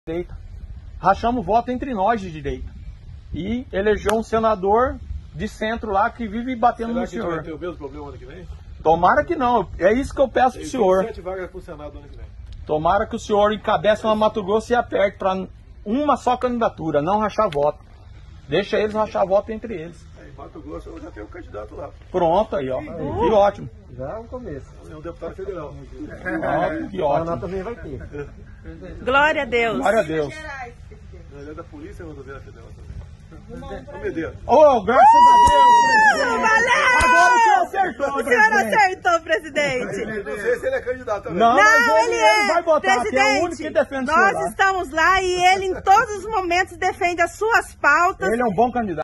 direita. Rachamos voto entre nós de direita. E elegeu um senador de centro lá que vive batendo no senhor. Vai ter o mesmo problema ano que vem? Tomara que não. É isso que eu peço pro senhor. 7 vagas pro Senado ano que vem. Tomara que o senhor encabece uma Mato Grosso e aperte para uma só candidatura, não rachar voto. Deixa eles rachar voto entre eles. Em Mato Grosso eu já tenho um candidato lá. Pronto aí, ó. Que ótimo. Já é um começo. É um deputado federal. Que O Paraná ótimo. também vai ter. Glória a Deus. Glória a Deus. Ele é da Polícia Rodoviária Federal também. Ô, Medeiros. Oh, graças a Deus, presidente. Valeu! Agora o senhor acertou, O senhor presidente. acertou, presidente. Não sei se ele é candidato também. Não, mas Não, ele é. vai votar, que é o Presidente, único que defende o nós senhor lá. estamos lá e ele em todos os momentos defende as suas pautas. Ele é um bom candidato.